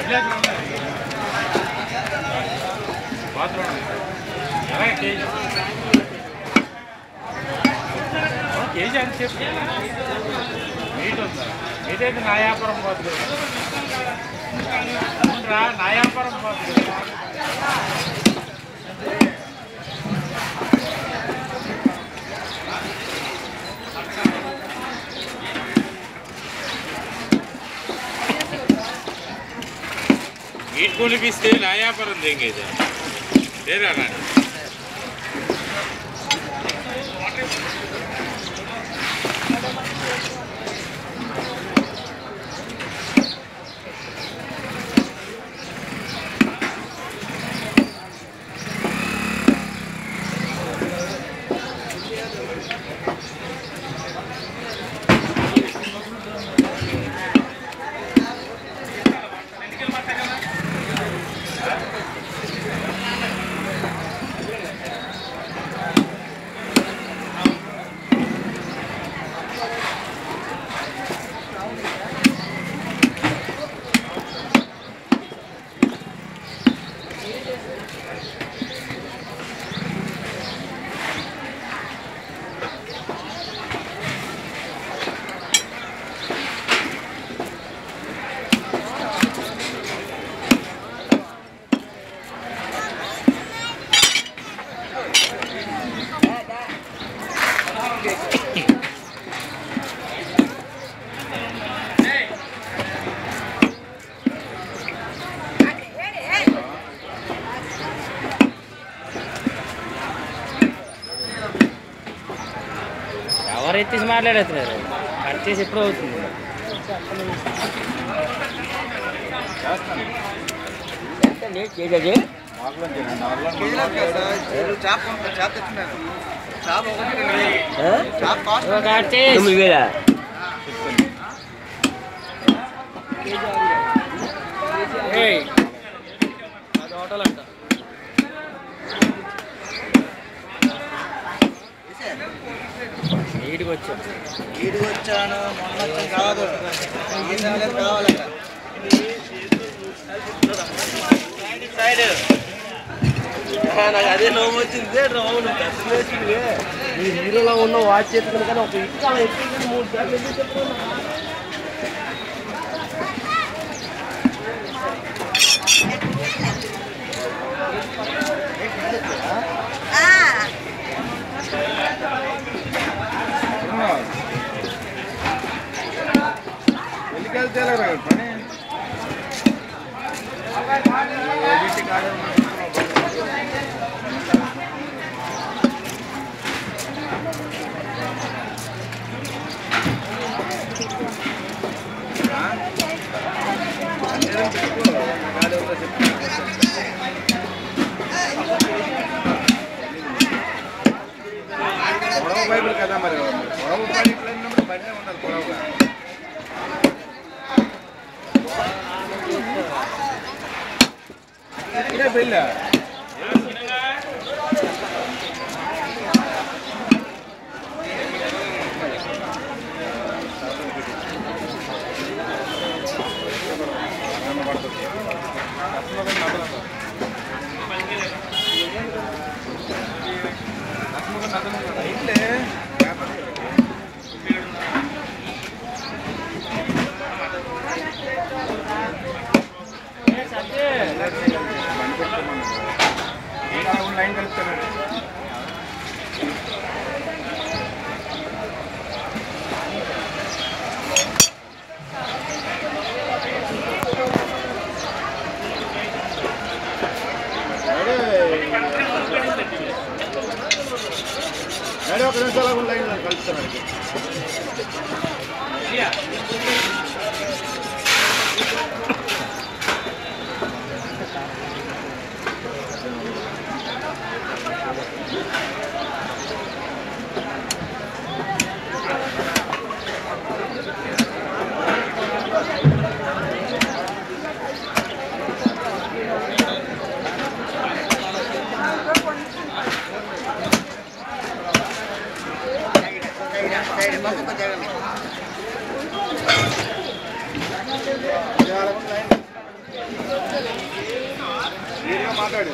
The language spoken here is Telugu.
కేజీ అని చెప్పి మీట్ ఉందా మీటైతే నా వ్యాపారం పోతుంది నా వ్యాపారం పోతుంది मीट को लिपिस्ते ना व्यापाరం देंगे दे रहा ఎవరైతే మాట్లాడుతున్నారు కట్ చేసి ఎప్పుడు అవుతుంది హోటల్ అంట ఈడికి వచ్చాను మొన్న కాదు కావాలంట సైడ్ నాకు అదే లోపు వచ్చింది రౌండ్ హీరోలో ఉన్న వాచ్ చేతుకుని కానీ ఒక ఇటు అలా ఎక్కి 3 సార్లు ఎందుకు చెప్తున్నా పని పొడవ బైబిల్ కదా మరి పొడవ పని ఇట్లా బండి ఉండాలి పొడవుగా ఇదే బిల్ల లైన్ కలుపుతాను ఒక నిమిషాలు లైన్ కలుపుతాను మాట్లాడు